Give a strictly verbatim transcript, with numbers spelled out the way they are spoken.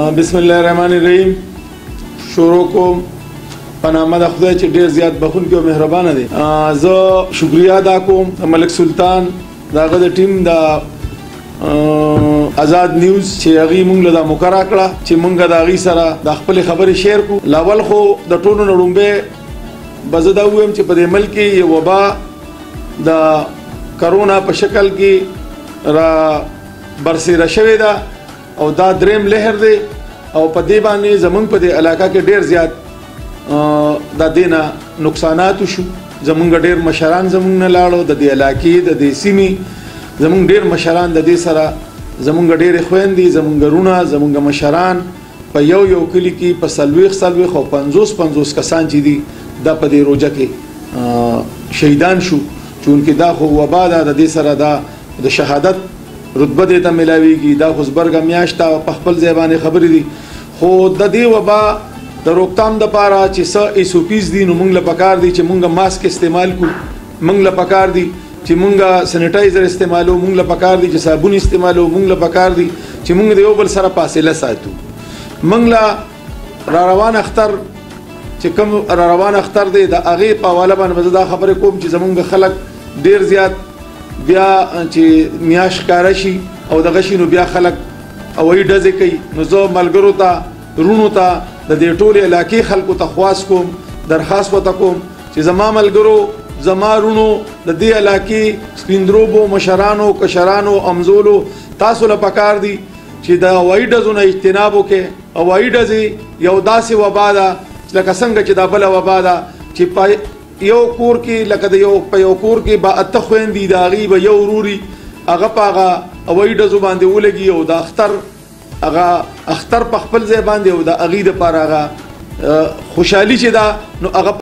بسم الله الرحمن الرحیم. شروع کوم په نامه د خدای چې ډیر زیات بخښونکی او مهربانه دی. زه شکریا ادا کوم ملک سلطان دغه د ټیم د آزاد نیوز چې هغه مونږ له مقرره کړه چې مونږ د هغه سره د خپل خبرې شیر کو. لاول خو د ټولو نړومبه بزدا ویم چې په دې ملک کې وبا د کرونا په شکل کې را برسېره شوې ده او دا دریم لهر دی او په دې باندې زمونږ په دې علاقه کې ډیر زیات د دینه نقصانات شو. زمونږ ډیر مشران زمونږ نه لاړو د دې علاقې د دې سیمې زمونږ ډیر مشران د دې سره زمونږ ډیر خويندې زمونږ رونه زمونږ مشران په یو یو کلی کې په سلويخ سلويخ او پنځوس پنځوس کسان چې دي دا په دې روزه کې شهیدان شو. چونکه دا خو وبا ده د دې سره دا د شهادت رتبه دې ته ملاويږي. دا خو زبرګه میاشت په خپل ځبانه خبرې دي خو د دې وبا د روکتام د پاره چې س ایسوپیز دي نو موږ له پکار دي چې موږ ماسک استعمال کو. موږ له پکار دي چې موږ سینیټایزر استعمالو. موږ له پکار دي چې صابون استعمالو. موږ له پکار دي چې موږ د یو بل سره فاصله ساتو. موږ له را روان اختر چې کوم را روان اختر دی د اغه په حواله باندې دا خبره کوم چې زمونږ خلک ډیر زیات بیا چې میاش کار شي او دغه شي نو بیا خلک اوې ډزې کوي. نو زه ملګرو ته رونو ته د دې ټولې علاقې خلکو ته خواست کوم درخواست وته کوم چې زما ملګرو زما رونو د دې علاقې سپیندروبو مشرانو کشرانو امزولو تاسو له پکار دي چې د اوې ډزو نه اجتناب وکړي. اوې ډزې یو داسې وبا ده لکه څنګه چې دا بل وبا ده چې پای یو کور کې لکه د یو په یو کور کې با اته خويندې د غیب یو وروري هغه پاغه اوې ډزو باندې ولګي او د اختر هغه اختر په خپل ځای باندې او د اغې د پاره هغه خوشحالي چې دا نو هغه